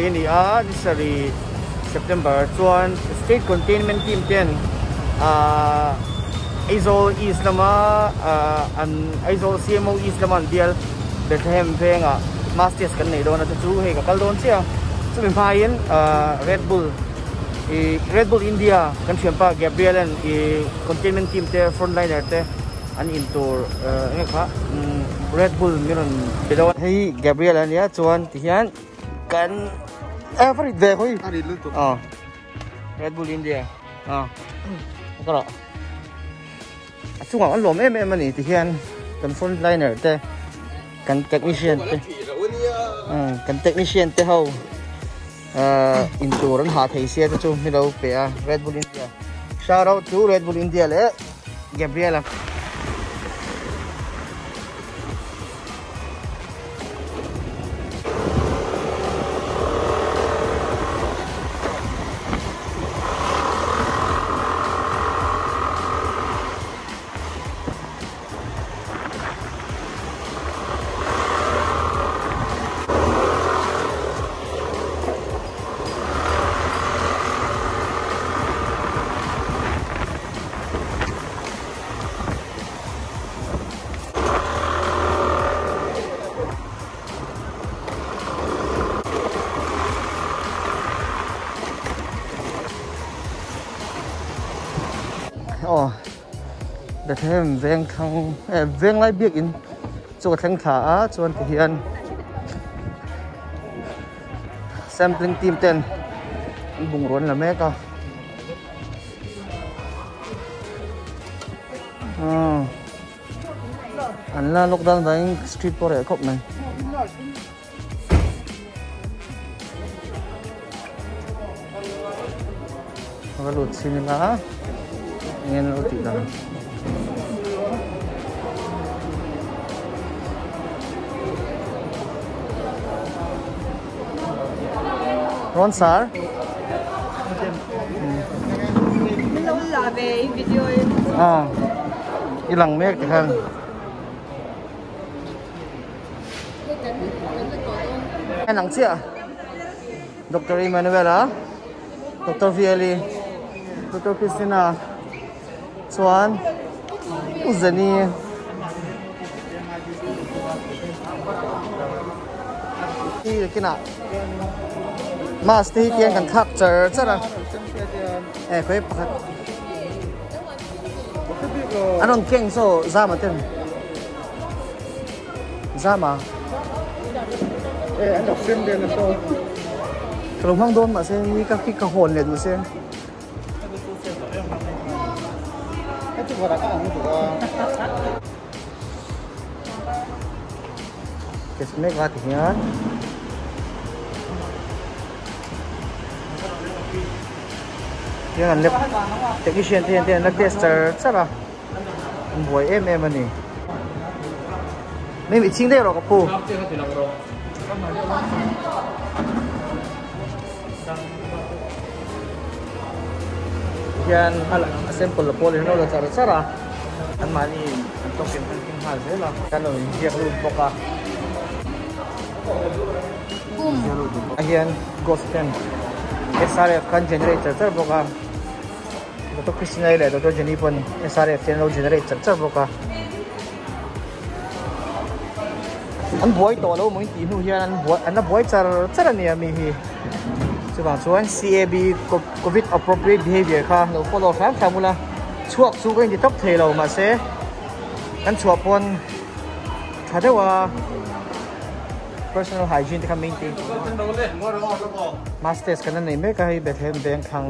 January ni this September chuan state containment team ten Aizol East lama an Aizol CMO East lama bial Bethlehem venga masters kan nei don atu chu he ka kal don sia chu min phain Red Bull India kan thiampa Gabriel and containment team te frontliner te an into kha Red Bull miron bedon hei Gabriel an ya chuan ti hian kan every day hoi Red Bull Indiaก็ช่วงอันหลวมมันนี่ที่เห็นกันฟอนไลเนอร์แต่กันเทคนิชเชียนแต่กันเทคนิชเชียนแต่เขาอินตัวรันหาไทยเสียจะจูไม่เราเปีย Red Bull India shout out to Red Bull India เลย Gabrielaแต่แท้เวียงทางเวียงไรเบียกอินจวดแทงขาจวนที่เห็น sampling team เต้นบุงร้อนละแม่ก็อันละล็อกดาวน์ไปสตรีทพอร์ตครบไหมก็หลุดสินี่ละเงี้ยเราติดแล้วร้อนสาร์ไม่รู้ลาเบย์วิดีโออีหลังเมฆกันไอ้หนังเชี่ยดร. Emanuela Dr. Vieli Dr. Christina ส่วนอุซานีที่กินอ่ะมาสตีเกียงกันทักเจอจ้ะนะเคยปักอันนั้นเก่งโซ่ซ่ามาเต็มซ่ามาอันดับซิมเดียนโซ่กลุ่มห้องโดนมาเส้นนี่ก็คิดกระโหนเลยดูเส้นเก็บเมฆว่าที่นี่ยังอันเล็บเทคนิชเชียนที่นักเทสเตอร์ใช่ป่ะบวยมันนี่ไม่มีชิงได้หรอกกับปูยังอะไรเซมเปิลโพลิโนเราจะรู้สึกอะอันมานี่อันต้องเป็นทิ้งหายใช่หรอกันเลยเรียกรูปปกะอันยังโกสเทนSRF kan generator terbuka Dr. Christina ile Dr. Jenipon SRF channel generator terbuka an boy to lo mo ti nu hian an boy char ni mi hi chuwang chuan CAB COVID appropriate behavior kha no follow formula chuak chu ko ni top thelo ma se kan chuapon thadewa personal hygiene ka maintain masters kana nei me ka hi Bethlehem bank khang